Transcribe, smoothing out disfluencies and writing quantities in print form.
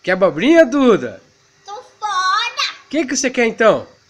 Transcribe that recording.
Quer abobrinha, Duda? Tô fora. O que você quer então?